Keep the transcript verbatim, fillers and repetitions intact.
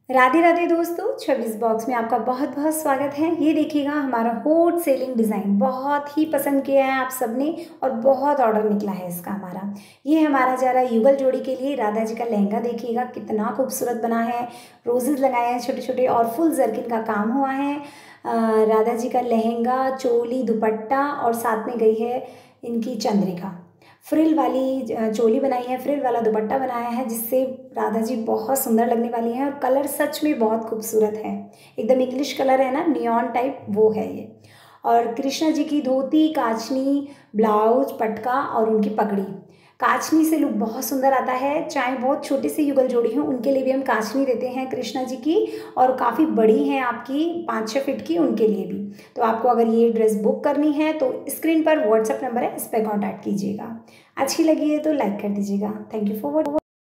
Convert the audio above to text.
राधे राधे दोस्तों, छब्बीस बॉक्स में आपका बहुत बहुत स्वागत है। ये देखिएगा हमारा हॉट सेलिंग डिज़ाइन बहुत ही पसंद किया है आप सबने और बहुत ऑर्डर निकला है इसका हमारा। ये हमारा जा रहा है युगल जोड़ी के लिए। राधा जी का लहंगा देखिएगा कितना खूबसूरत बना है, रोजेज लगाए हैं छोटे छोटे और फुल जर्किन का काम हुआ है। राधा जी का लहंगा, चोली, दुपट्टा और साथ में गई है इनकी चंद्रिका। फ्रिल वाली चोली बनाई है, फ्रिल वाला दुपट्टा बनाया है, जिससे राधा जी बहुत सुंदर लगने वाली हैं। और कलर सच में बहुत खूबसूरत है, एकदम इंग्लिश कलर है ना, नियॉन टाइप वो है ये। और कृष्णा जी की धोती, काचनी, ब्लाउज, पटका और उनकी पगड़ी। काचनी से लुक बहुत सुंदर आता है, चाहे बहुत छोटी सी युगल जोड़ी हो उनके लिए भी हम काचनी देते हैं कृष्णा जी की। और काफ़ी बड़ी हैं आपकी, पाँच छः फिट की, उनके लिए भी। तो आपको अगर ये ड्रेस बुक करनी है तो स्क्रीन पर व्हाट्सएप नंबर है, इस पर कॉन्टैक्ट कीजिएगा। अच्छी लगी है तो लाइक कर दीजिएगा। Thank you for